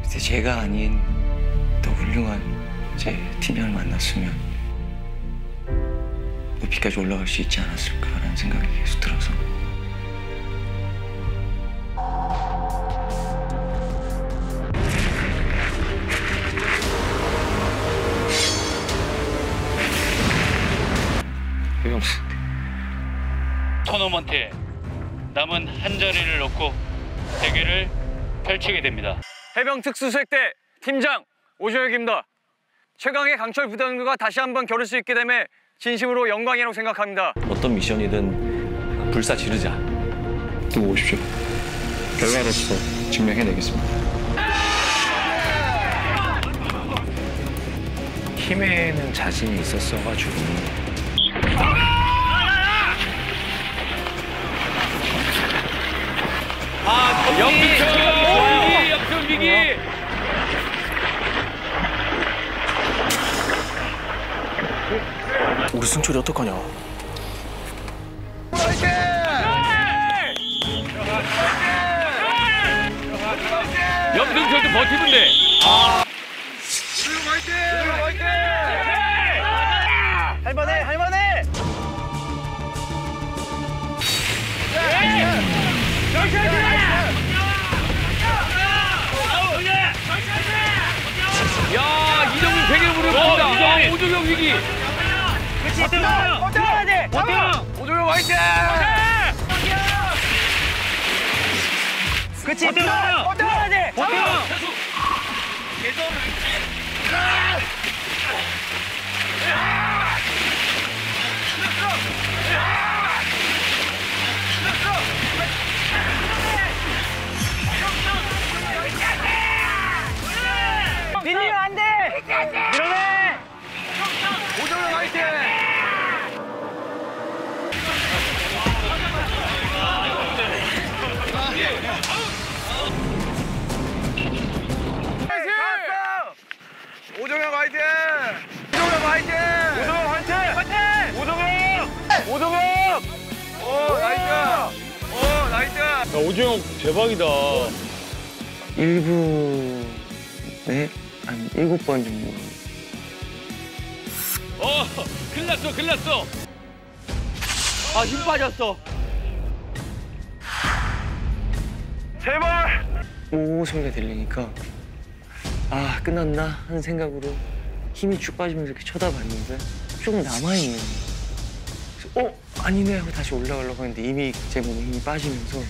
이제 제가 아닌 더 훌륭한 제 팀장을 만났으면 높이까지 올라갈 수 있지 않았을까라는 생각이 계속 들어서. 토너먼트에 남은 한 자리를 놓고 대결을 펼치게 됩니다. 해병 특수수색대 팀장 오주혁입니다. 최강의 강철 부대원과 다시 한번 겨룰 수 있게 됨에 진심으로 영광이라고 생각합니다. 어떤 미션이든 불사 지르자. 두고 오십시오. 결과로서 증명해내겠습니다. 힘에는 자신이 있었어가지고. 역전기기. 우리 승철이 어떡하냐? 염승철도 버티면 돼. 할만해, 할만해. 야, 이정민 되게 무렵습니다. 오조경 위기. 그렇지, 들어야 돼. 오조경 화이팅! 그렇지, 들어야 돼. 밀리면 안 돼. 밀어내. 오조경 화이팅! 오정영 화이팅! 오정영 화이팅! 오정영 화이팅! 화이팅! 오정영! 오정영! 오, 나이스! 오, 나이스! 오조경 대박이다. 1부에 한 7번 정도. 큰일 났어, 큰일 났어. 아, 힘 빠졌어. 제발! 오 소리가 들리니까 아 끝났나 하는 생각으로 힘이 쭉 빠지면서 이렇게 쳐다봤는데 조금 남아있는 거예요. 그래서 아니네 하고 다시 올라가려고 했는데 이미 제 몸에 힘이 빠지면서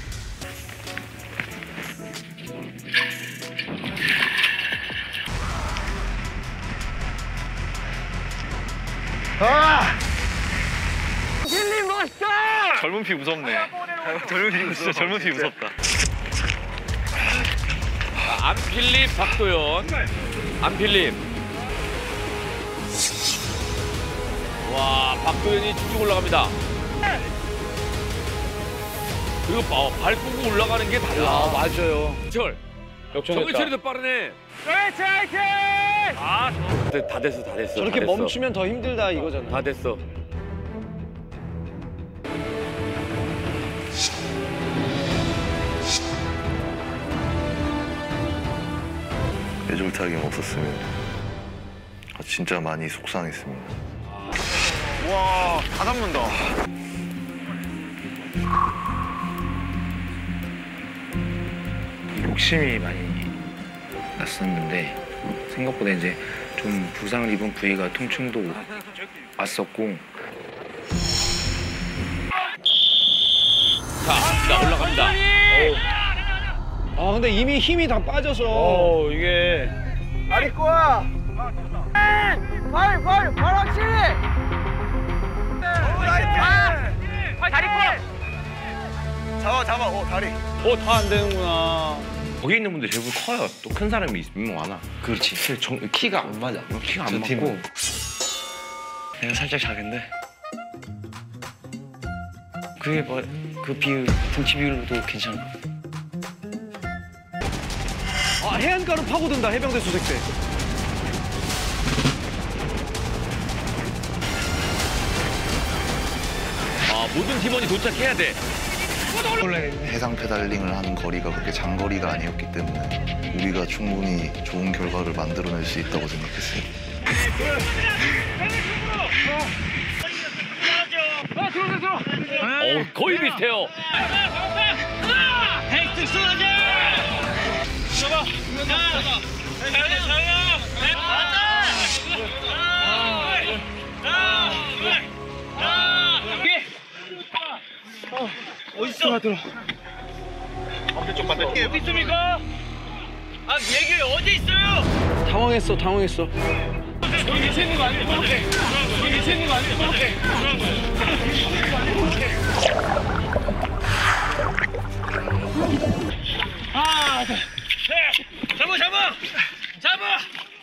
힐링 멋있다! 젊은 피 무섭네. 진짜 젊은 피 무섭다. 안필립, 박도현. 안필립. 와, 박도현이 쭉쭉 올라갑니다. 그리고 밟고 올라가는 게 달라. 맞아요. 철. 정해철이도 빠르네. 화이팅! 화이팅! 아, 다 됐어, 다 됐어. 저렇게 다 됐어. 멈추면 더 힘들다 이거잖아. 다 됐어. 매줄타기 없었으면 진짜 많이 속상했습니다. 와, 다 잡는다. 욕심이 많이 났었는데 생각보다 이제 좀 부상을 입은 부위가 통증도 왔었고 자, 올라갑니다. 아, 근데 이미 힘이 다 빠져서. 이게. 아리꼬야! 발 확실히! 잡아, 다리. 다 안 되는구나. 거기 있는 분들 대부분 커요. 또 큰 사람이 있으면 많아. 그렇지. 키가 안 맞아. 키가 안 맞고 내가 살짝 작은데 그게 뭐 그 비율 등치 비율도 괜찮아. 아, 해안가로 파고든다, 해병대 수색대. 모든 팀원이 도착해야 돼. 해상 페달링을 하는 거리가 그렇게 장거리가 아니었기 때문에 우리가 충분히 좋은 결과를 만들어낼 수 있다고 생각했어요. 거의 비슷해요. 어디 있습니까? 아, 얘기 어디 있어요? 당황했어. 여기 밑에 있는 거 아니에요? 여기 밑에 있는 거 아니에요? 하나, 둘, 셋. 잡아.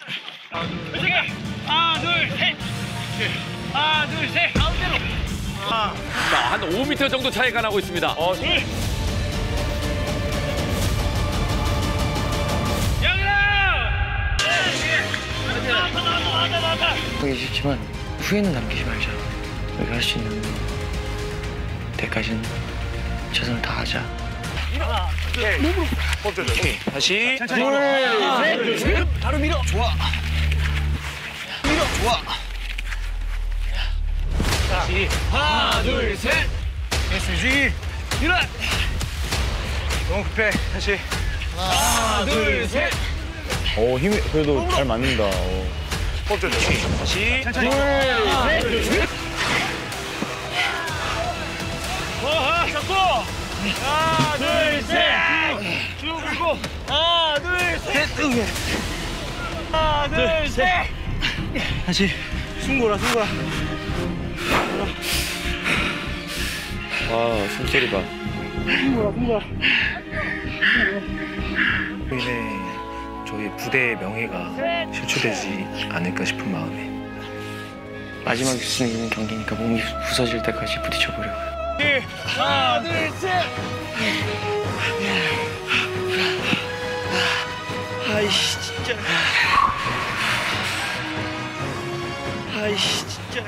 하나, 둘, 셋. 하나, 둘, 셋. 가운데로. 자, 한 5m 정도 차이가 나고 있습니다. 둘. 하기 싫지만 후회는 남기지 말자. 우리가 할 수 있는 때까지는 최선을 다하자. 다시. 바로 밀어. 좋아. 하나, 둘, 셋. SG 일어나. 너무 급해. 다시. 하나, 둘, 셋. 힘이 그래도 잘 맞는다. 다시. 천천히. 잡고. 하나, 둘, 셋. 쭉 밀고. 하나, 둘, 셋. 하나, 둘, 셋. 다시. 숨고라. 아, 숨소리 봐. 저희 부대의 명예가 실추되지 않을까 싶은 마음에 마지막에 수는 있는 경기니까 몸이 부서질 때까지 부딪혀보려고요. 하나, 둘, 셋. 아이씨 진짜. 아이씨 진짜.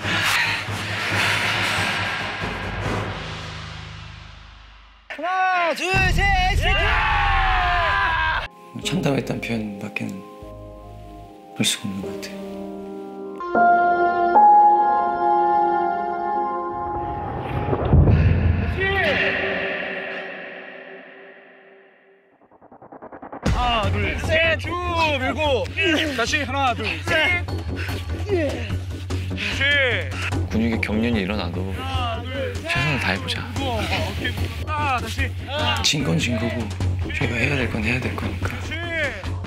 하나, 둘, 셋. 참담했다는 표현밖에는 할 수가 없는 것 같아요. 하나, 둘, 셋. 쭉 밀고. 다시 하나, 둘, 셋. 근육에 경련이 일어나도 최선을 다해보자. 오케이. 다시. 진 건 진 거고 저희가 해야 될 건 해야 될 거니까 그렇지.